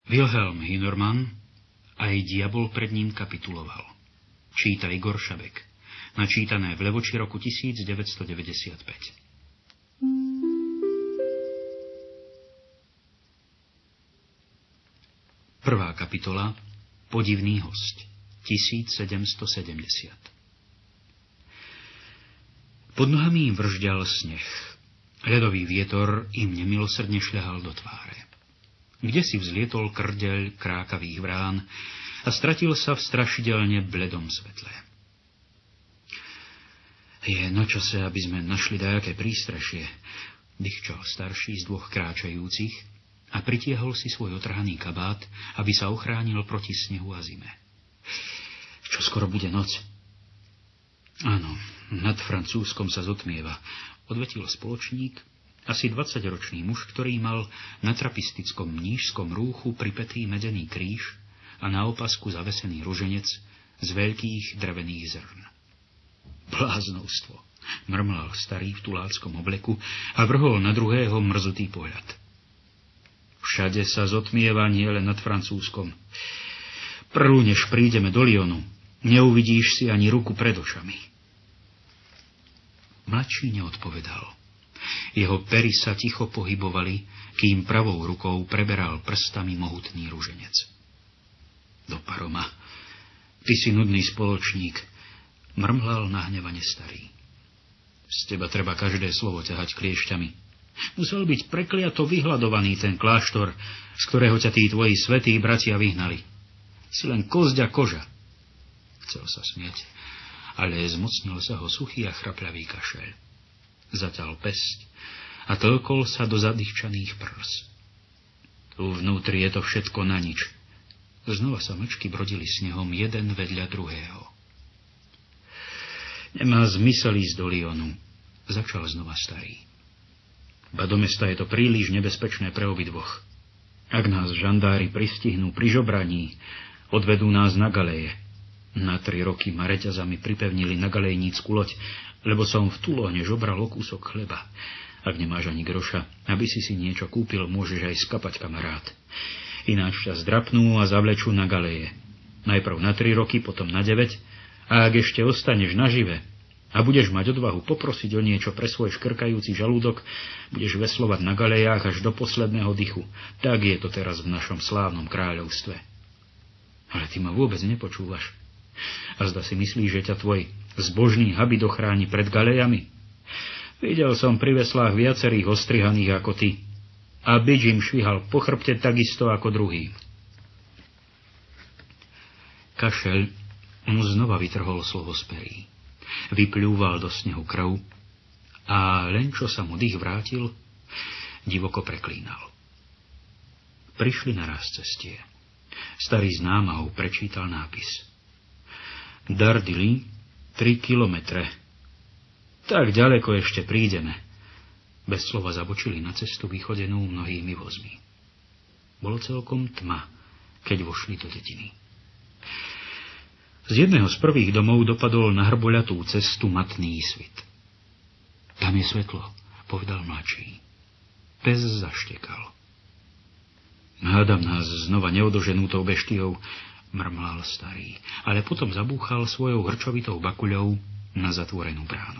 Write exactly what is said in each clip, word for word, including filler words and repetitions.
Wilhelm Hinorman, aj diabol pred ním kapituloval. Číta Igor Šabek. Načítané v Levoči roku devätnásťstodeväťdesiatpäť. Prvá kapitola. Podivný hosť. tisícsedemstosedemdesiat. Pod nohami im vržďal sneh. Ľadový vietor im nemilosrdne šľahal do tváre. Kde si vzlietol krdeľ krákavých vrán a stratil sa v strašidelne bledom svetle. Je na čase, aby sme našli dajaké prístrešie, dýchčal starší z dvoch kráčajúcich a pritiehol si svoj otrhaný kabát, aby sa ochránil proti snehu a zime. Čo skoro bude noc? Áno, nad Francúzskom sa zotmieva, odvetil spoločník, asi dvadsaťročný muž, ktorý mal na trapistickom mníšskom rúchu pripetý medený kríž a na opasku zavesený ruženec z veľkých drevených zrn. Bláznovstvo, mrmlal starý v tuláckom obleku a vrhol na druhého mrzutý pohľad. Všade sa zotmieva, nie len nad Francúzskom. Prv, než prídeme do Lyonu, neuvidíš si ani ruku pred očami. Mladší neodpovedal. Jeho pery sa ticho pohybovali, kým pravou rukou preberal prstami mohutný ruženec. Do paroma. Ty si nudný spoločník, mrmlal nahnevane starý. Z teba treba každé slovo ťahať kliešťami. Musel byť prekliato vyhľadovaný ten kláštor, z ktorého ťa tí tvoji svätí bratia vyhnali. Si len kosť a koža. Chcel sa smieť, ale zmocnil sa ho suchý a chrapľavý kašeľ. Zaťal pesť a tlkol sa do zadýchčaných prs. Tu vnútri je to všetko na nič. Znova sa mlčky brodili snehom jeden vedľa druhého. Nemá zmysel ísť do Lyonu, začal znova starý. Ba do mesta je to príliš nebezpečné pre obidvoch. Ak nás žandári pristihnú pri žobraní, odvedú nás na galeje. Na tri roky ma reťazami pripevnili na galejnícku loď, lebo som v Toulone žobral o kúsok chleba. Ak nemáš ani groša, aby si si niečo kúpil, môžeš aj skapať, kamarát. Ináč ťa zdrapnú a zavlečú na galeje. Najprv na tri roky, potom na deväť, a ak ešte ostaneš nažive a budeš mať odvahu poprosiť o niečo pre svoj škrkajúci žalúdok, budeš veslovať na galejách až do posledného dychu. Tak je to teraz v našom slávnom kráľovstve. Ale ty ma vôbec nepočúvaš. A zda si myslíš, že ťa tvoj zbožný habit ochráni pred galejami? Videl som pri veslách viacerých ostrihaných ako ty. A bič im švihal po chrbte takisto ako druhý. Kašeľ mu znova vytrhol slovo z perí. Vypľúval do snehu krv a len čo sa mu dých vrátil, divoko preklínal. Prišli naraz cestie. Starý z námahou prečítal nápis. Dardily, tri kilometre. Tak ďaleko ešte prídeme. Bez slova zabočili na cestu vychodenú mnohými vozmi. Bolo celkom tma, keď vošli do dediny. Z jedného z prvých domov dopadol na hrboľatú cestu matný svit. Tam je svetlo, povedal mladší. Pes zaštekal. Hádam nás znova neodoženú tou beštiou, mrmlal starý, ale potom zabúchal svojou hrčovitou bakuľou na zatvorenú bránu.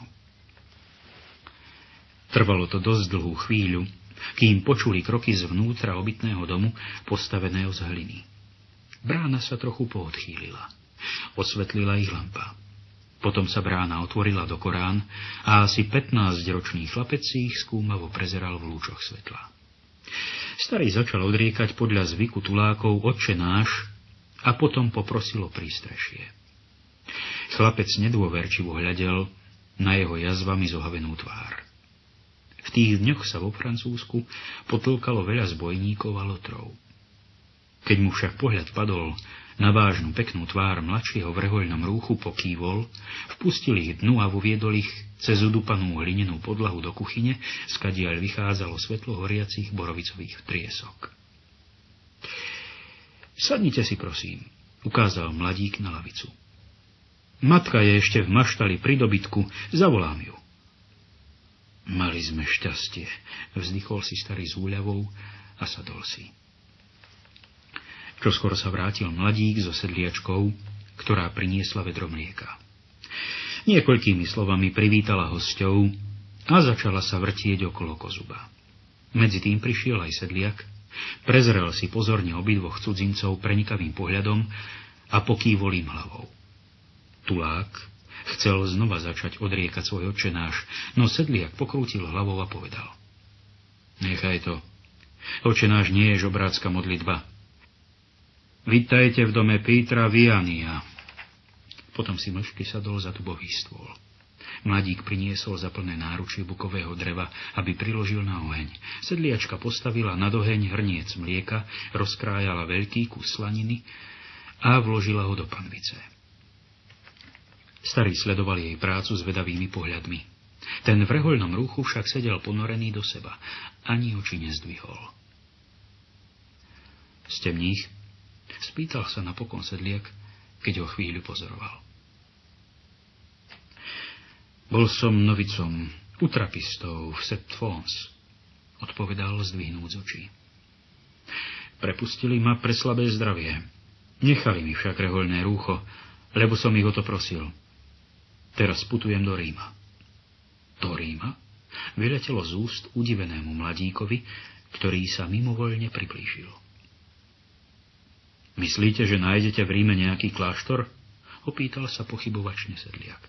Trvalo to dosť dlhú chvíľu, kým počuli kroky zvnútra obytného domu, postaveného z hliny. Brána sa trochu poodchýlila. Osvetlila ich lampa. Potom sa brána otvorila do korán a asi pätnásťročný chlapec si ich skúmavo prezeral v lúčoch svetla. Starý začal odriekať podľa zvyku tulákov Otče náš a potom poprosil o prístrešie. Chlapec nedôverčivo hľadel na jeho jazvami zohavenú tvár. V tých dňoch sa vo Francúzsku potlkalo veľa zbojníkov a lotrov. Keď mu však pohľad padol na vážnu peknú tvár mladšieho v rehoľnom rúchu, pokývol, vpustil ich dnu a voviedol ich cez udupanú hlinenú podlahu do kuchyne, skadiaľ vychádzalo svetlo horiacich borovicových triesok. Sadnite si, prosím, ukázal mladík na lavicu. Matka je ešte v maštali pri dobytku, zavolám ju. Mali sme šťastie, vzdychol si starý s úľavou a sadol si. Čoskoro sa vrátil mladík so sedliačkou, ktorá priniesla vedro mlieka. Niekoľkými slovami privítala hosťov a začala sa vrtieť okolo kozuba. Medzi tým prišiel aj sedliak, prezrel si pozorne obidvoch cudzincov prenikavým pohľadom a pokývol im hlavou. Tulák chcel znova začať odriekať svoj otčenáš, no sedliak pokrútil hlavou a povedal: Nechaj to. Otčenáš nie je žobrácka modlitba. Vitajte v dome Pétra Viania. Potom si mlčky sadol za dubový stôl. Mladík priniesol za plné náručie bukového dreva, aby priložil na oheň. Sedliačka postavila nad oheň hrniec mlieka, rozkrájala veľký kus slaniny a vložila ho do panvice. Starý sledoval jej prácu s vedavými pohľadmi. Ten v rehoľnom rúchu však sedel ponorený do seba. Ani oči nezdvihol. Stemních? Spýtal sa napokon sedliak, keď ho chvíľu pozoroval. Bol som novicom u trapistov v Sept-Fons, odpovedal zdvihnúc oči. Prepustili ma pre slabé zdravie. Nechali mi však rehoľné rúcho, lebo som ich o to prosil. Teraz putujem do Ríma. Do Ríma? Vyletelo z úst udivenému mladíkovi, ktorý sa mimovoľne priblížil. Myslíte, že nájdete v Ríme nejaký kláštor? Opýtal sa pochybovačne sedliak.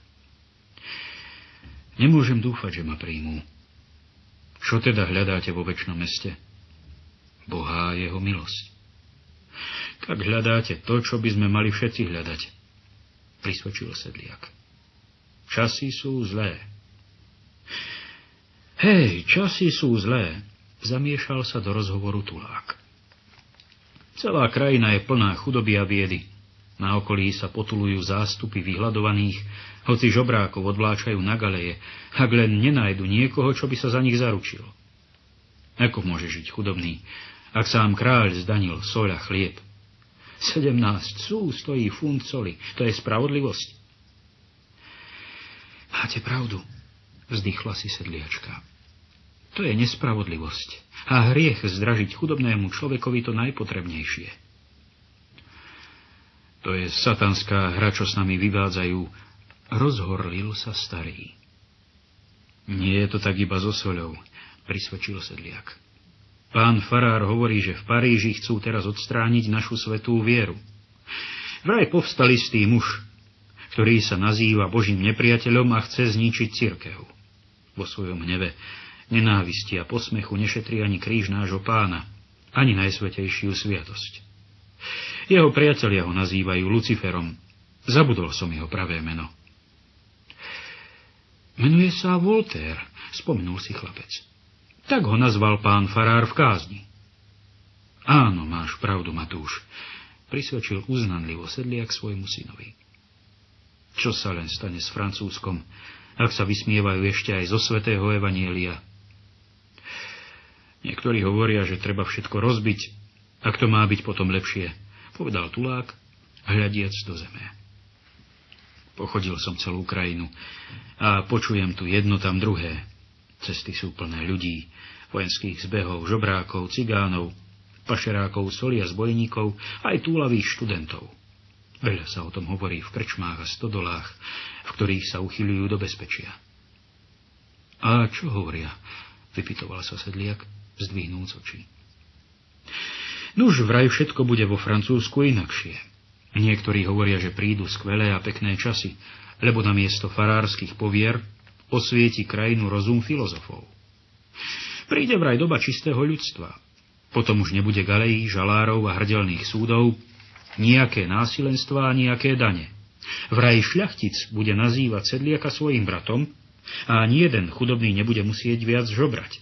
Nemôžem dúfať, že ma príjmú. Čo teda hľadáte vo večnom meste? Boha a jeho milosť. Tak hľadáte to, čo by sme mali všetci hľadať, prisvedčil sedliak. Časy sú zlé. Hej, časy sú zlé, zamiešal sa do rozhovoru tulák. Celá krajina je plná chudoby a biedy. Na okolí sa potulujú zástupy vyhľadovaných, hoci žobrákov odvláčajú na galeje, ak len nenájdu niekoho, čo by sa za nich zaručil. Ako môže žiť chudobný, ak sám kráľ zdanil soľ a chlieb? Sedemnásť sú stojí funt soli. To je spravodlivosť? Máte pravdu, vzdychla si sedliačka. To je nespravodlivosť a hriech zdražiť chudobnému človekovi to najpotrebnejšie. To je satanská hra, čo s nami vyvádzajú, rozhorlil sa starý. Nie je to tak iba so soľou, prisvedčil sedliak. Pán farár hovorí, že v Paríži chcú teraz odstrániť našu svätú vieru. Vraj povstal istý muž, ktorý sa nazýva Božím nepriateľom a chce zničiť cirkev. Vo svojom hneve, nenávisti a posmechu nešetrí ani kríž nášho Pána, ani najsvätejšiu sviatosť. Jeho priatelia ho nazývajú Luciferom. Zabudol som jeho pravé meno. Menuje sa Voltaire, spomenul si chlapec. Tak ho nazval pán farár v kázni. Áno, máš pravdu, Matúš, prisvedčil uznanlivo sedliak svojmu synovi. Čo sa len stane s Francúzskom, ak sa vysmievajú ešte aj zo svätého evanjelia? Niektorí hovoria, že treba všetko rozbiť, ak to má byť potom lepšie, povedal tulák, hľadiac do zeme. Pochodil som celú krajinu a počujem tu jedno, tam druhé. Cesty sú plné ľudí, vojenských zbehov, žobrákov, cigánov, pašerákov, soli a zbojníkov, aj túlavých študentov. Veľa sa o tom hovorí v krčmách a stodolách, v ktorých sa uchyľujú do bezpečia. A čo hovoria? Vypytoval sa sedliak, zdvihnúc oči. Nuž, vraj všetko bude vo Francúzsku inakšie. Niektorí hovoria, že prídu skvelé a pekné časy, lebo namiesto farárskych povier osvieti krajinu rozum filozofov. Príde vraj doba čistého ľudstva. Potom už nebude galejí, žalárov a hrdelných súdov, nijaké násilenstvá a nijaké dane. Vraj šľachtic bude nazývať sedliaka svojim bratom a ani jeden chudobný nebude musieť viac žobrať.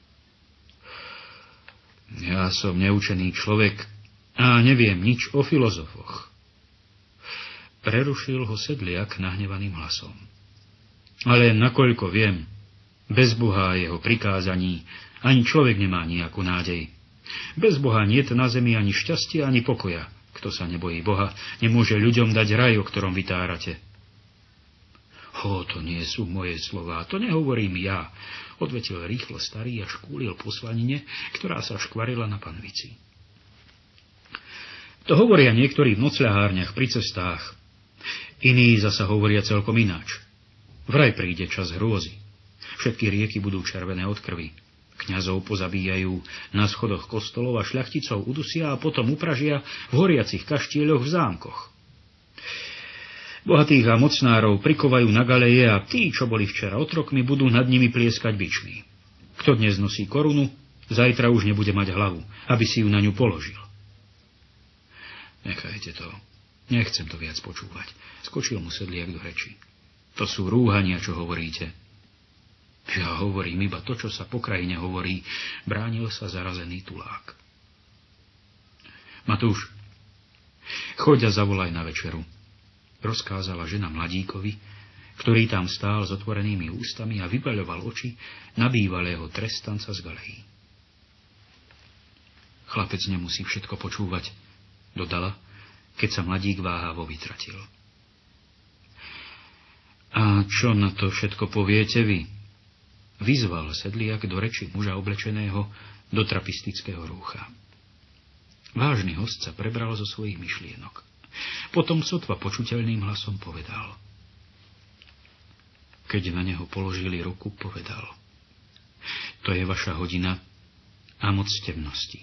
Ja som neučený človek a neviem nič o filozofoch. Prerušil ho sedliak nahnevaným hlasom. Ale nakoľko viem, bez Boha a jeho prikázaní ani človek nemá nejakú nádej. Bez Boha niet na zemi ani šťastia, ani pokoja. Kto sa nebojí Boha, nemôže ľuďom dať raj, o ktorom vytárate. Ho, to nie sú moje slová, to nehovorím ja, odvetil rýchlo starý a škúlil po slanine, ktorá sa škvarila na panvici. To hovoria niektorí v nocľahárniach pri cestách. Iní zasa hovoria celkom ináč. Vraj príde čas hrôzy. Všetky rieky budú červené od krvi. Kňazov pozabíjajú na schodoch kostolov a šľachticov udusia a potom upražia v horiacich kaštieľoch v zámkoch. Bohatých a mocnárov prikovajú na galeje a tí, čo boli včera otrokmi, budú nad nimi plieskať bičmi. Kto dnes nosí korunu, zajtra už nebude mať hlavu, aby si ju na ňu položil. Nechajte to. Nechcem to viac počúvať. Skočil mu sedliak do reči. To sú rúhania, čo hovoríte. Ja hovorím iba to, čo sa po krajine hovorí, bránil sa zarazený tulák. Matúš, choď a zavolaj na večeru, rozkázala žena mladíkovi, ktorý tam stál s otvorenými ústami a vybaľoval oči na bývalého trestanca z galejí. Chlapec nemusí všetko počúvať, dodala, keď sa mladík váhavo vytratil. A čo na to všetko poviete vy? Vyzval sedliak do reči muža oblečeného do trapistického rúcha. Vážny host sa prebral zo svojich myšlienok. Potom sotva počuteľným hlasom povedal. Keď na neho položili ruku, povedal. To je vaša hodina a moc temnosti.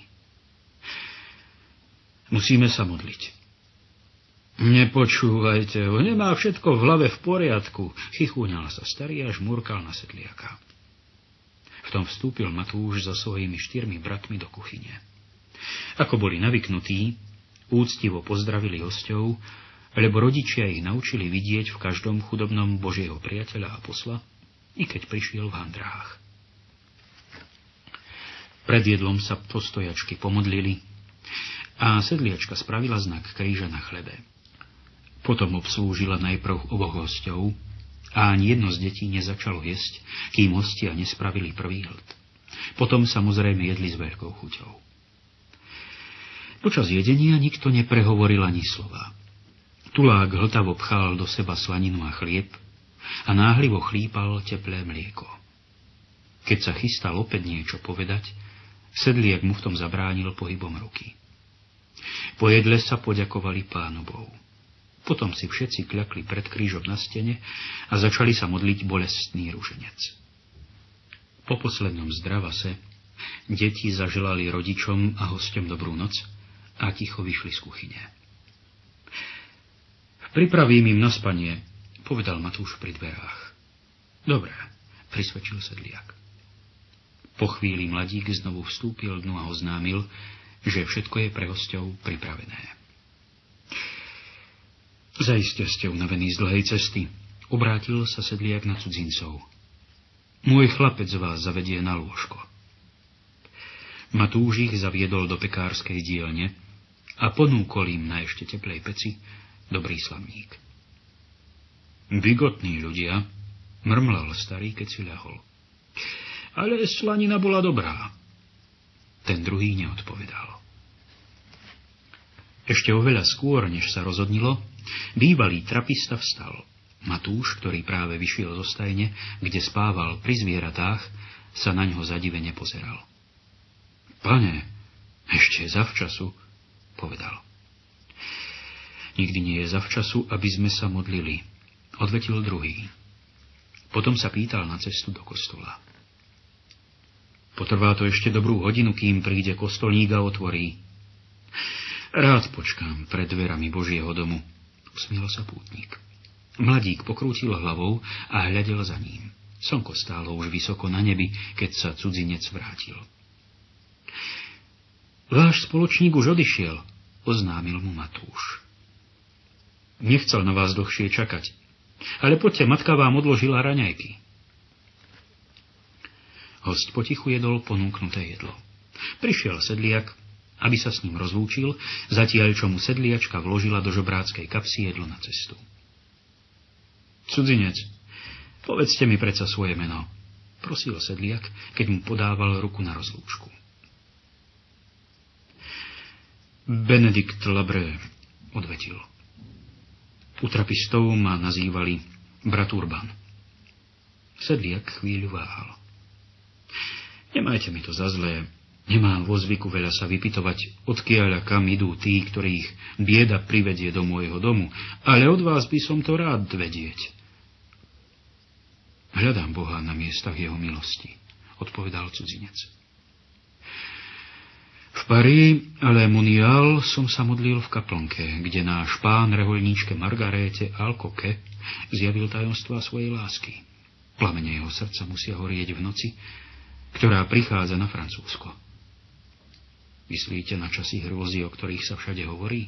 Musíme sa modliť. Nepočúvajte ho, nemá všetko v hlave v poriadku, chichúňal sa starý a žmúrkal na sedliaka. V tom vstúpil Matúš so svojimi štyrmi bratmi do kuchyne. Ako boli navyknutí, úctivo pozdravili hosťov, lebo rodičia ich naučili vidieť v každom chudobnom Božieho priateľa a posla, i keď prišiel v handrách. Pred jedlom sa postojačky pomodlili a sedliačka spravila znak kríža na chlebe. Potom obslúžila najprv oboch hosťov a ani jedno z detí nezačalo jesť, kým hostia nespravili prvý hľad. Potom samozrejme jedli s veľkou chuťou. Počas jedenia nikto neprehovoril ani slova. Tulák hltavo pchal do seba slaninu a chlieb a náhlivo chlípal teplé mlieko. Keď sa chystal opäť niečo povedať, sedliak mu v tom zabránil pohybom ruky. Po jedle sa poďakovali Pánu Bohu. Potom si všetci kľakli pred krížom na stene a začali sa modliť bolestný ruženec. Po poslednom zdravase deti zaželali rodičom a hosťom dobrú noc a ticho vyšli z kuchyne. Pripravím im na spanie, povedal Matúš pri dverách. Dobre, prisvedčil sedliak. Po chvíli mladík znovu vstúpil dnu a oznámil, že všetko je pre hosťov pripravené. Zaiste ste unavení z dlhej cesty, obrátil sa sedliak na cudzincov. Môj chlapec vás zavedie na lôžko. Matúš ich zaviedol do pekárskej dielne a ponúkol im na ešte teplej peci dobrý slamník. Bigotní ľudia, mrmlal starý, keď si ľahol. Ale slanina bola dobrá. Ten druhý neodpovedal. Ešte oveľa skôr, než sa rozhodnilo, bývalý trapista vstal. Matúš, ktorý práve vyšiel zo stajne, kde spával pri zvieratách, sa na ňo zadivene pozeral. Pane, ešte je zavčasu, povedal. Nikdy nie je zavčasu, aby sme sa modlili, odvetil druhý. Potom sa pýtal na cestu do kostola. Potrvá to ešte dobrú hodinu, kým príde kostolník a otvorí. Rád počkám pred dverami Božieho domu, usmiel sa pútnik. Mladík pokrútil hlavou a hľadel za ním. Slnko stálo už vysoko na nebi, keď sa cudzinec vrátil. Váš spoločník už odišiel, oznámil mu Matúš. Nechcel na vás dlhšie čakať, ale poďte, matka vám odložila raňajky. Host potichu jedol ponúknuté jedlo. Prišiel sedliak, aby sa s ním rozlúčil, zatiaľ čo mu sedliačka vložila do žobráckej kapsy jedlo na cestu. Cudzinec, povedzte mi predsa svoje meno, prosil sedliak, keď mu podával ruku na rozlúčku. Benedikt Labré, odvetil. U trapistov ma nazývali brat Urban. Sedliak chvíľu váhal. Nemajte mi to za zlé, Nemám vo zvyku veľa sa vypytovať, odkiaľ a kam idú tí, ktorých bieda privedie do môjho domu, ale od vás by som to rád vedieť. Hľadám Boha na miestach jeho milosti, odpovedal cudzinec. V Paris, ale Munial som sa modlil v kaplnke, kde náš pán rehoľníčke Margaréte Alcoque zjavil tajomstvá svojej lásky. Plamene jeho srdca musia horieť v noci, ktorá prichádza na Francúzsko. Myslíte na časy hrôzy, o ktorých sa všade hovorí?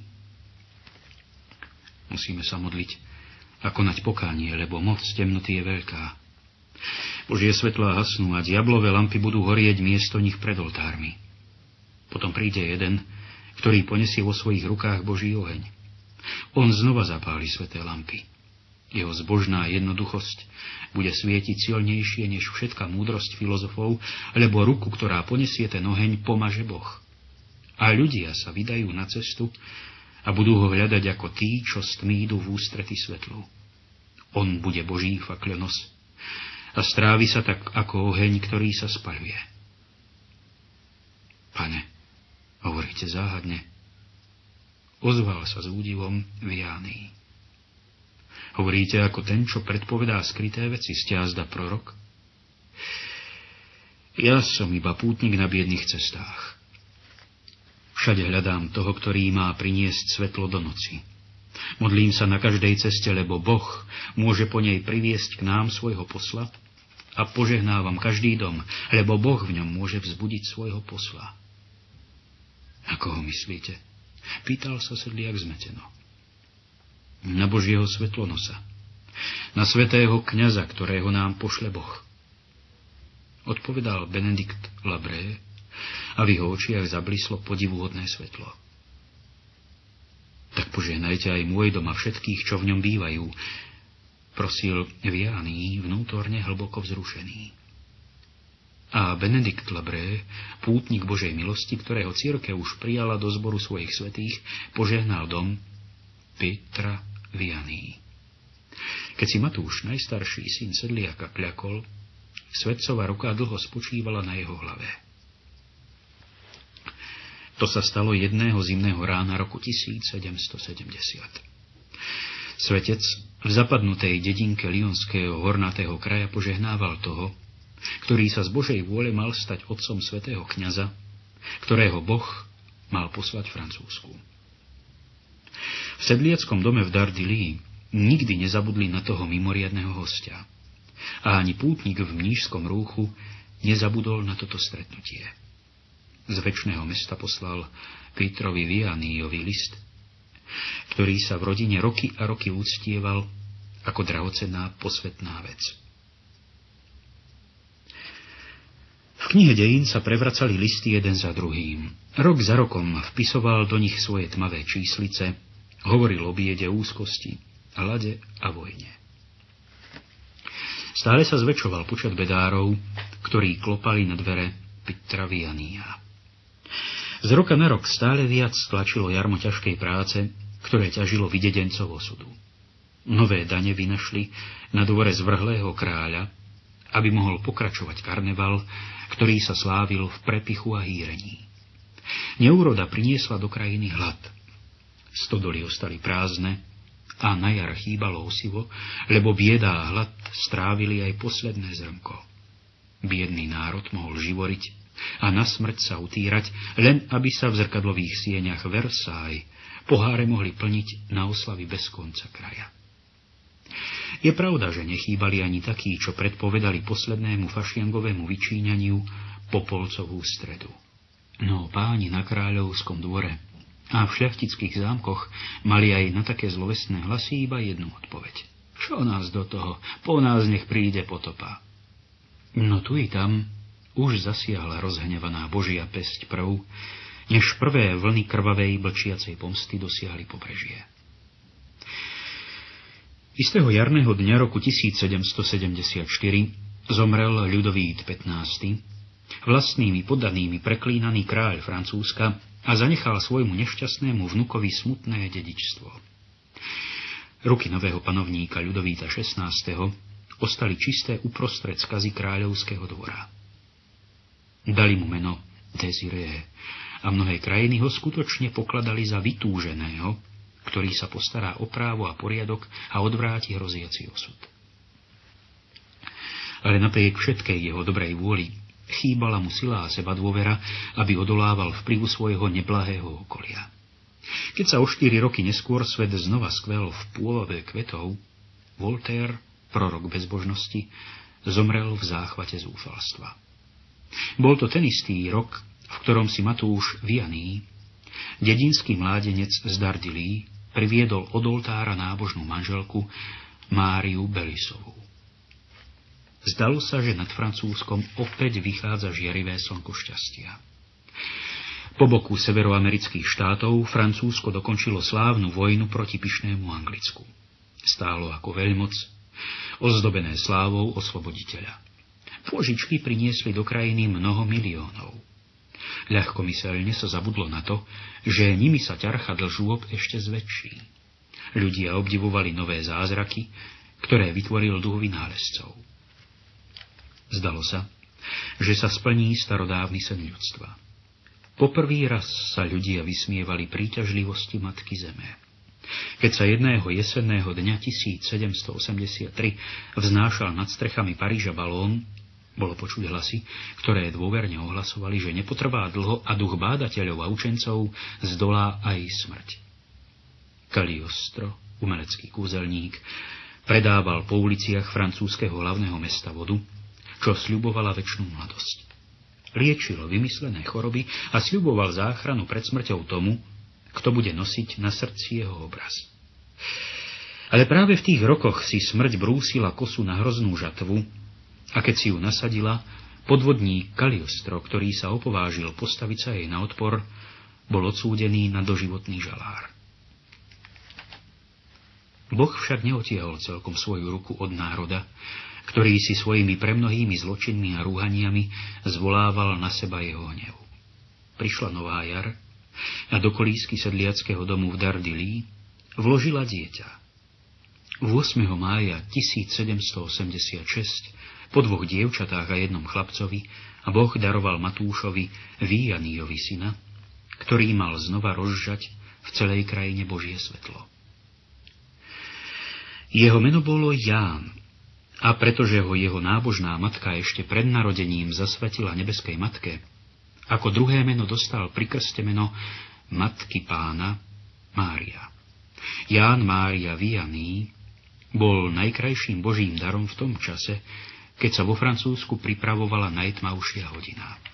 Musíme sa modliť a konať pokánie, lebo moc temnoty je veľká. Božie svetlá hasnú a diablové lampy budú horieť miesto nich pred oltármi. Potom príde jeden, ktorý ponesie vo svojich rukách Boží oheň. On znova zapáli sveté lampy. Jeho zbožná jednoduchosť bude svietiť silnejšie než všetká múdrosť filozofov, lebo ruku, ktorá ponesie ten oheň, pomaže Boh. A ľudia sa vydajú na cestu a budú ho hľadať ako tí, čo s tmy idú v ústrety svetlu. On bude Boží fakľonos a strávi sa tak ako oheň, ktorý sa spaľuje. Pane, hovoríte záhadne. Ozval sa s údivom Vianney. Hovoríte ako ten, čo predpovedá skryté veci, ste azda prorok? Ja som iba pútnik na biedných cestách. Všade hľadám toho, ktorý má priniesť svetlo do noci. Modlím sa na každej ceste, lebo Boh môže po nej priviesť k nám svojho posla a požehnávam každý dom, lebo Boh v ňom môže vzbudiť svojho posla. Ako ho myslíte? Pýtal sa sedliak zmeteno. Na Božieho svetlonosa, na svätého kňaza, ktorého nám pošle Boh. Odpovedal Benedikt Labré a v jeho očiach zablislo podivuhodné svetlo. Tak požehnajte aj môj dom a všetkých, čo v ňom bývajú, prosil Vianney vnútorne hlboko vzrušený. A Benedikt Labré, pútnik Božej milosti, ktorého cirkev už prijala do zboru svojich svätých, požehnal dom Petra Vianney. Keď si Matúš, najstarší syn sedliaka, kľakol, svetcová ruka dlho spočívala na jeho hlave. To sa stalo jedného zimného rána roku tisícsedemstosedemdesiat. Svetec v zapadnutej dedinke Lyonského hornatého kraja požehnával toho, ktorý sa z Božej vôle mal stať otcom svätého kňaza, ktorého Boh mal poslať Francúzsku. V sedliackom dome v Dardilly nikdy nezabudli na toho mimoriadneho hostia. A ani pútnik v mníšskom rúchu nezabudol na toto stretnutie. Z večného mesta poslal Petrovi Vianneyovi list, ktorý sa v rodine roky a roky uctieval ako drahocenná posvetná vec. V knihe dejín sa prevracali listy jeden za druhým. Rok za rokom vpisoval do nich svoje tmavé číslice, hovoril o biede, úzkosti, hlade a vojne. Stále sa zväčšoval počet bedárov, ktorí klopali na dvere Petra Vianneya. Z roka na rok stále viac stlačilo jarmo ťažkej práce, ktoré ťažilo videdencov osudu. Nové dane vynašli na dvore zvrhlého kráľa, aby mohol pokračovať karneval, ktorý sa slávil v prepichu a hýrení. Neúroda priniesla do krajiny hlad. Stodoly ostali prázdne a na jar chýbalo osivo, lebo bieda a hlad strávili aj posledné zrnko. Biedný národ mohol živoriť a na smrť sa utírať, len aby sa v zrkadlových sieňach Versailles poháre mohli plniť na oslavy bez konca kraja. Je pravda, že nechýbali ani takí, čo predpovedali poslednému fašiangovému vyčíňaniu Popolcovú stredu. No páni na kráľovskom dvore a v šľachtických zámkoch mali aj na také zlovestné hlasy iba jednu odpoveď. Čo nás do toho? Po nás nech príde potopa. No tu i tam už zasiahla rozhnevaná Božia päsť prv, než prvé vlny krvavej blčiacej pomsty dosiahli pobrežie. Istého jarného dňa roku tisícsedemstosedemdesiatštyri zomrel Ľudovít pätnásty, vlastnými poddanými preklínaný kráľ Francúzska, a zanechal svojmu nešťastnému vnukovi smutné dedičstvo. Ruky nového panovníka Ľudovíta šestnásteho ostali čisté uprostred skazy kráľovského dvora. Dali mu meno Désiré a mnohé krajiny ho skutočne pokladali za vytúženého, ktorý sa postará o právo a poriadok a odvráti hroziaci osud. Ale napriek všetkej jeho dobrej vôli chýbala mu sila a sebadôvera, aby odolával vplyvu svojho neblahého okolia. Keď sa o štyri roky neskôr svet znova skvel v pôvave kvetov, Voltaire, prorok bezbožnosti, zomrel v záchvate zúfalstva. Bol to ten istý rok, v ktorom si Matúš Vianney, dedinský mládenec z Dardilly, priviedol od oltára nábožnú manželku Máriu Belisovú. Zdalo sa, že nad Francúzskom opäť vychádza žiarivé slnko šťastia. Po boku severoamerických štátov Francúzsko dokončilo slávnu vojnu proti pyšnému Anglicku. Stálo ako veľmoc, ozdobené slávou osloboditeľa. Pôžičky priniesli do krajiny mnoho miliónov. Ľahkomyselne sa zabudlo na to, že nimi sa ťarcha dlžôb ešte zväčší. Ľudia obdivovali nové zázraky, ktoré vytvoril duch vynálezcov. Zdalo sa, že sa splní starodávny sen ľudstva. Poprvý raz sa ľudia vysmievali príťažlivosti Matky Zeme. Keď sa jedného jesenného dňa tisícsedemstoosemdesiattri vznášal nad strechami Paríža balón, bolo počuť hlasy, ktoré dôverne ohlasovali, že nepotrvá dlho a duch bádateľov a učencov zdolá aj smrť. Cagliostro, umelecký kúzelník, predával po uliciach francúzskeho hlavného mesta vodu, čo sľubovala večnú mladosť. Liečilo vymyslené choroby a sľuboval záchranu pred smrťou tomu, kto bude nosiť na srdci jeho obraz. Ale práve v tých rokoch si smrť brúsila kosu na hroznú žatvu, a keď si ju nasadila, podvodník Cagliostro, ktorý sa opovážil postaviť sa jej na odpor, bol odsúdený na doživotný žalár. Boh však neotiahol celkom svoju ruku od národa, ktorý si svojimi premnohými zločinmi a rúhaniami zvolával na seba jeho hnev. Prišla nová jar a do kolísky sedliackého domu v Dardilly vložila dieťa. ôsmeho mája tisícsedemstoosemdesiatšesť po dvoch dievčatách a jednom chlapcovi a Boh daroval Matúšovi Vianneyjovi syna, ktorý mal znova rozžať v celej krajine Božie svetlo. Jeho meno bolo Ján, a pretože ho jeho nábožná matka ešte pred narodením zasvetila nebeskej matke, ako druhé meno dostal pri krste meno Matky Pána Mária. Ján Mária Vianney bol najkrajším Božím darom v tom čase, keď sa vo Francúzsku pripravovala najtmavšia hodina.